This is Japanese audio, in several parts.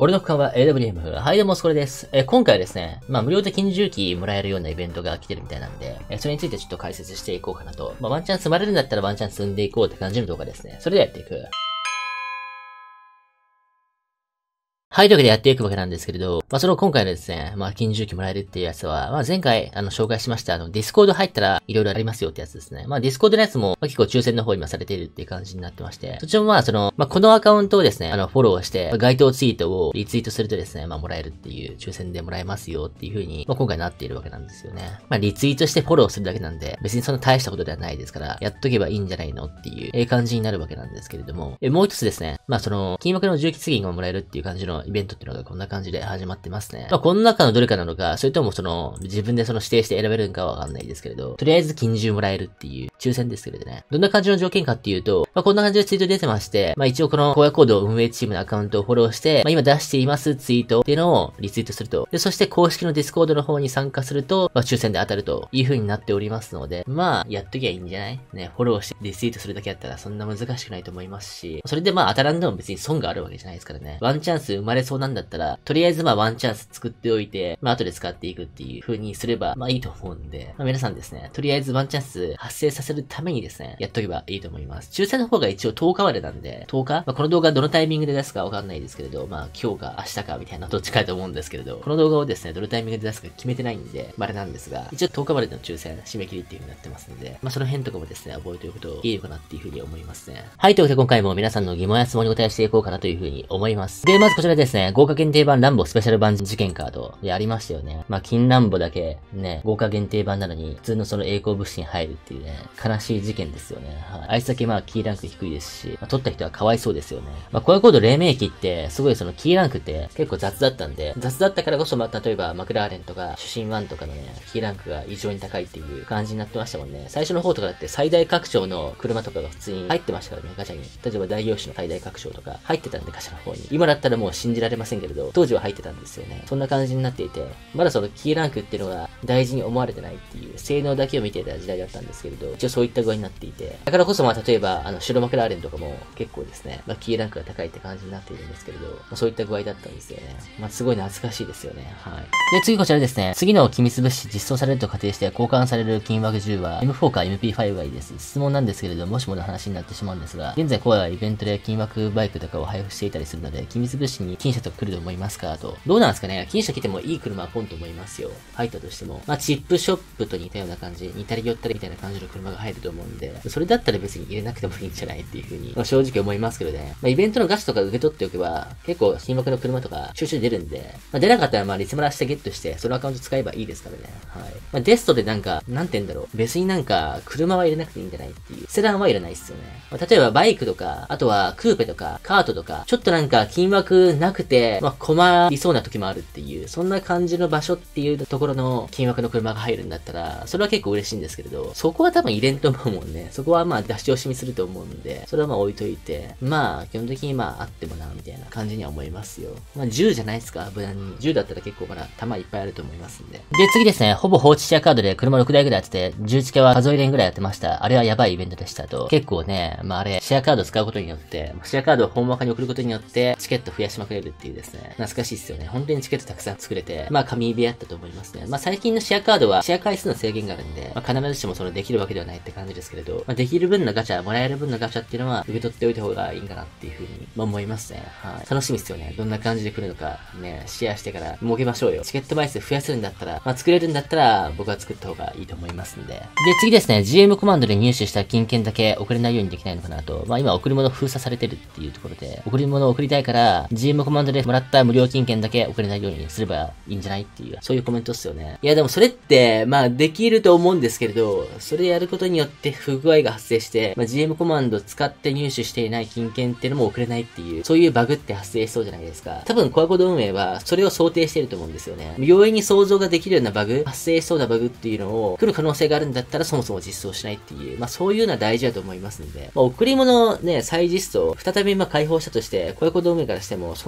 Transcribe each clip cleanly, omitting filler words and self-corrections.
俺の区間は AWM。はい、どうも、それです。今回はですね、無料で金重機もらえるようなイベントが来てるみたいなんで、それについてちょっと解説していこうかなと。ワンチャン積まれるんだったらワンチャン積んでいこうって感じの動画ですね。それではやっていく。はい、というわけでやっていくわけなんですけれど、その今回のですね、金重機もらえるっていうやつは、前回、紹介しました、ディスコード入ったらいろいろありますよってやつですね。ディスコードのやつも、結構抽選の方今されているっていう感じになってまして、そっちもこのアカウントをですね、フォローして、該当ツイートをリツイートするとですね、もらえるっていう抽選でもらえますよっていう風に、今回なっているわけなんですよね。リツイートしてフォローするだけなんで、別にそんな大したことではないですから、やっとけばいいんじゃないのっていう感じになるわけなんですけれども、もう一つですね、金額の重機次がもらえるっていう感じのイベントっていうのがこんな感じで始まってますね。この中のどれかなのか、それとも自分で指定して選べるのかはわかんないですけれど、とりあえず金重もらえるっていう抽選ですけれどね。どんな感じの条件かっていうと、こんな感じでツイート出てまして、一応この荒野行動運営チームのアカウントをフォローして、今出していますツイートっていうのをリツイートすると。で、そして公式のディスコードの方に参加すると、抽選で当たるという風になっておりますので、やっときゃいいんじゃないね、フォローしてリツイートするだけやったらそんな難しくないと思いますし、それで当たらんでも別に損があるわけじゃないですからね。ワンチャンス生まれそうなんだったら、とりあえずワンチャンス作っておいて、後で使っていくっていう風にすれば、いいと思うんで、皆さんですね、とりあえずワンチャンス発生させるためにですね、やっとけばいいと思います。抽選の方が一応10日までなんで、10日この動画どのタイミングで出すかわかんないですけれど、今日か明日かみたいなどっちかだと思うんですけれど、この動画をですね、どのタイミングで出すか決めてないんで、あれなんですが、一応10日までの抽選、締め切りっていう風になってますので、その辺とかもですね、覚えておくといいのかなっていう風に思いますね。はい、というわけで今回も皆さんの疑問や質問にお答えしていこうかなという風に思います。で、まずこちらですね、豪華限定版ランボスペシャル版事件カードでありましたよね。金ランボだけね、豪華限定版なのに、普通の栄光物資に入るっていうね、悲しい事件ですよね。はい。あいつだけキーランク低いですし、取った人はかわいそうですよね。コアコード黎明期って、すごいキーランクって結構雑だったんで、雑だったからこそ例えばマクラーレンとか、主神1とかのね、キーランクが異常に高いっていう感じになってましたもんね。最初の方とかだって最大拡張の車とかが普通に入ってましたからね、ガチャに。例えば大業種の最大拡張とか入ってたんで、ガチャの方に。今だったらもう信じられませんけれど、当時は入ってたんですよね。そんな感じになっていて、まだキーランクっていうのが大事に思われてないっていう、性能だけを見ていた時代だったんですけれど、一応そういった具合になっていて、だからこそ例えば、白マクラーレンとかも結構ですね、キーランクが高いって感じになっているんですけれど、そういった具合だったんですよね。すごい懐かしいですよね。はい。で、次こちらですね、次の機密物資実装されると仮定して交換される金枠銃は M4 か MP5 がいいです。質問なんですけれど、もしもの話になってしまうんですが、現在コアはイベントで金枠バイクとかを配布していたりするので、機密物資に金車とか来ると思いますかと。どうなんですかね、金車来てもいい車はポンと思いますよ。入ったとしても。チップショップと似たような感じ、似たり寄ったりみたいな感じの車が入ると思うんで、それだったら別に入れなくてもいいんじゃないっていう風に、正直思いますけどね。イベントのガチとか受け取っておけば、結構金額の車とか収集出るんで、出なかったらリツマラしてゲットして、そのアカウント使えばいいですからね。はい。デストでなんて言うんだろう。別に車は入れなくていいんじゃないっていう。セダンはいらないっすよね。例えばバイクとか、あとはクーペとか、カートとか、ちょっと金額なくて、困りそうな時もあるっていう、そんな感じの場所っていうところの金額の車が入るんだったら、それは結構嬉しいんですけれど、そこは多分入れんと思うもんね。そこは出し惜しみすると思うんで、それは置いといて、基本的にあってもな、みたいな感じには思いますよ。銃じゃないですか、無難に。銃だったら結構弾いっぱいあると思いますんで。で、次ですね、ほぼ放置シェアカードで車6台ぐらいやってて、銃付けは数えれんぐらいやってました。あれはやばいイベントでしたと。結構ね、あれ、シェアカードを使うことによって、シェアカードを本若に送ることによって、チケット増やしまくれるっていうですね、懐かしいっすよね。本当にチケットたくさん作れて、神部屋あったと思いますね。最近のシェアカードは、シェア回数の制限があるんで、必ずしもできるわけではないって感じですけれど、できる分のガチャ、もらえる分のガチャっていうのは、受け取っておいた方がいいんかなっていう風に、思いますね。はい。楽しみっすよね。どんな感じで来るのか、ね、シェアしてから儲けましょうよ。チケット枚数増やせるんだったら、作れるんだったら、僕は作った方がいいと思いますんで。で、次ですね、GM コマンドで入手した金券だけ送れないようにできないのかなと。今贈り物封鎖されてるっていうところで、贈り物を送りたいから、GM コマンドでもらった無料金券だけ送れないようにすればいいんじゃないっていう、そういうコメントっすよね。いやでもそれって、できると思うんですけれど、それやることによって不具合が発生して、GM コマンドを使って入手していない金券っていうのも送れないっていう、そういうバグって発生しそうじゃないですか。多分コアコード運営は、それを想定していると思うんですよね。容易に想像ができるようなバグ、発生しそうなバグっていうのを、来る可能性があるんだったらそもそも実装しないっていう、そういうのは大事だと思いますんで、贈り物ね、再実装、再び解放したとして、コアコード運営からしても、そ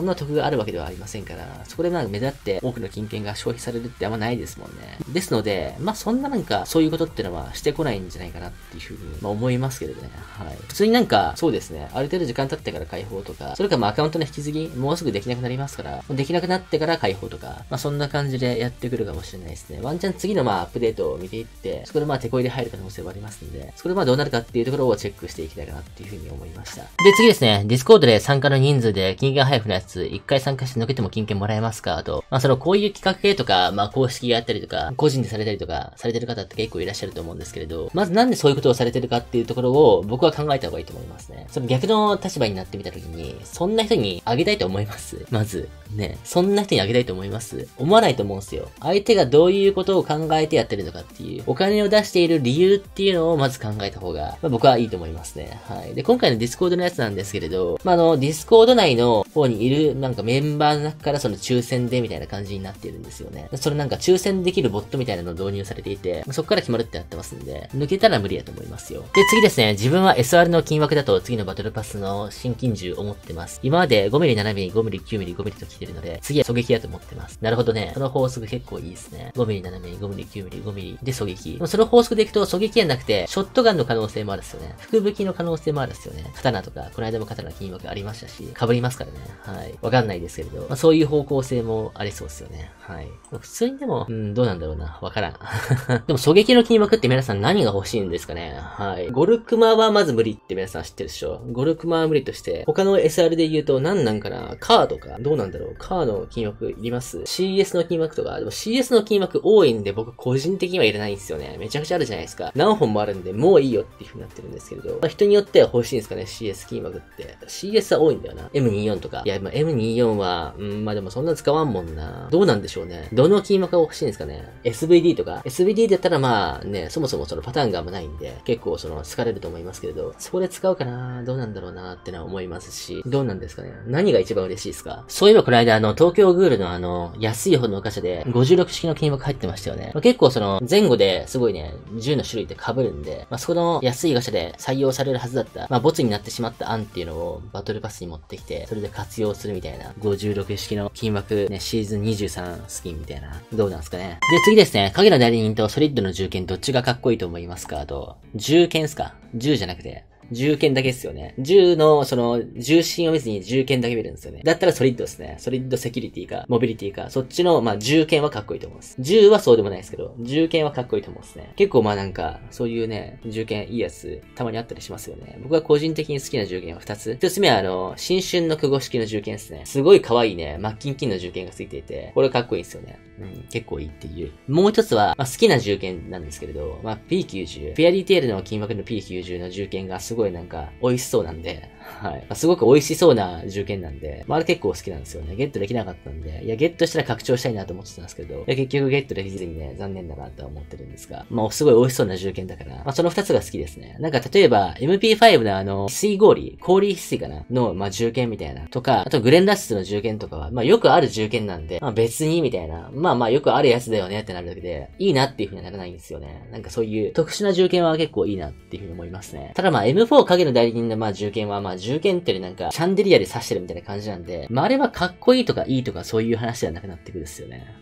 んな得があるわけではありませんから、そこで目立って多くの金券が消費されるってあんまないですもんね。ですので、そんなそういうことってのはしてこないんじゃないかなっていうふうに、思いますけどね。はい。普通にそうですね、ある程度時間経ってから解放とか、それかアカウントの引き継ぎ、もうすぐできなくなりますから、できなくなってから解放とか、そんな感じでやってくるかもしれないですね。ワンチャン次のアップデートを見ていって、そこで手こいで入る可能性はありますので、そこでどうなるかっていうところをチェックしていきたいかなっていうふうに思いました。で、次ですね、ディスコードで参加の人数で金券配布のやつ、1回参加して抜けても金券もらえますかと、こういう企画系とか、公式があったりとか、個人でされたりとか、されてる方って結構いらっしゃると思うんですけれど、まずなんでそういうことをされてるかっていうところを僕は考えた方がいいと思いますね。その逆の立場になってみたときに、そんな人にあげたいと思います？まず。ね。そんな人にあげたいと思います？思わないと思うんですよ。相手がどういうことを考えてやってるのかっていう、お金を出している理由っていうのをまず考えた方が、僕はいいと思いますね。はい。で、今回のディスコードのやつなんですけれど、ディスコード内の方にいるメンバーの中から抽選でみたいな感じになっているんですよね。それ抽選できるボットみたいなのを導入されていて、そこから決まるってなってますんで、抜けたら無理やと思いますよ。で、次ですね、自分は SR の金枠だと次のバトルパスの新金銃を持ってます。今まで 5mm、7mm、5mm、9mm、5mm と来てるので、次は狙撃だと思ってます。なるほどね。その法則結構いいですね。5mm、7mm、5mm、9mm、5mm で狙撃。その法則でいくと狙撃じゃなくて、ショットガンの可能性もあるっすよね。福武器の可能性もあるっすよね。刀とか、この間も刀金枠ありましたし、被りますからね。はい。わかんないですけれど、そういう方向性もありそうですよね。はい。普通にでも、どうなんだろうな。わからん。でも狙撃の金枠って皆さん何が欲しいんですかね。はい。ゴルクマはまず無理って皆さん知ってるでしょ。ゴルクマは無理として、他の SR で言うと何なんかな。カーとか、どうなんだろう。カーの金枠いります？ CS の金枠とか、でも CS の金枠多いんで僕個人的にはいらないんですよね。めちゃくちゃあるじゃないですか。何本もあるんで、もういいよっていう風になってるんですけれど、人によっては欲しいんですかね、CS 金枠って。CS は多いんだよな。M24 とか。いや、M24 は、でもそんな使わんもんな。どうなんでしょうね。どの金枠が欲しいんですかね。SVD とか。SVD だったらそもそもそのパターンがあんまないんで、結構好かれると思いますけれど、そこで使うかな、どうなんだろうなってのは思いますし、どうなんですかね。何が一番嬉しいですか？そういえばこの間東京グールの安い方のガチャで56式の金枠入ってましたよね。結構前後ですごいね、銃の種類って被るんで、そこの安いガチャで採用されるはずだった、ボツになってしまった案っていうのをバトルパスに持ってきて、それで活用するみたいな、56式の金枠ね、シーズン23スキンみたいな、どうなんですかね。で、次ですね、影の代理人とソリッドの銃剣どっちがかっこいいと思いますかと、銃剣っすか？銃じゃなくて、銃剣だけですよね。銃の、重心を見ずに銃剣だけ見るんですよね。だったらソリッドですね。ソリッドセキュリティか、モビリティか、そっちの、銃剣はかっこいいと思います。銃はそうでもないですけど、銃剣はかっこいいと思うんですね。結構そういうね、銃剣いいやつ、たまにあったりしますよね。僕は個人的に好きな銃剣は2つ。1つ目は新春の9号式の銃剣ですね。すごい可愛いね、マッキンキンの銃剣がついていて、これかっこいいんですよね。結構いいっていう。もう一つは、好きな銃剣なんですけれど、P90。フェアリーテールの金枠の P90 の銃剣がすごい美味しそうなんで、はい。すごく美味しそうな銃剣なんで、あれ結構好きなんですよね。ゲットできなかったんで、ゲットしたら拡張したいなと思ってたんですけど、結局ゲットできずにね、残念だなとは思ってるんですが、すごい美味しそうな銃剣だから、その2つが好きですね。例えば、MP5 の翡翠氷翡翠かなの、銃剣みたいな、とか、あとグレンラッシュの銃剣とかは、よくある銃剣なんで、別にみたいな、よくあるやつだよねってなるだけで、いいなっていう風にはならないんですよね。そういう特殊な銃剣は結構いいなっていう風に思いますね。ただM4 影の代理人の銃剣は銃剣っていうよりシャンデリアで刺してるみたいな感じなんで、あれはかっこいいとかいいとかそういう話ではなくなってくるっすよね。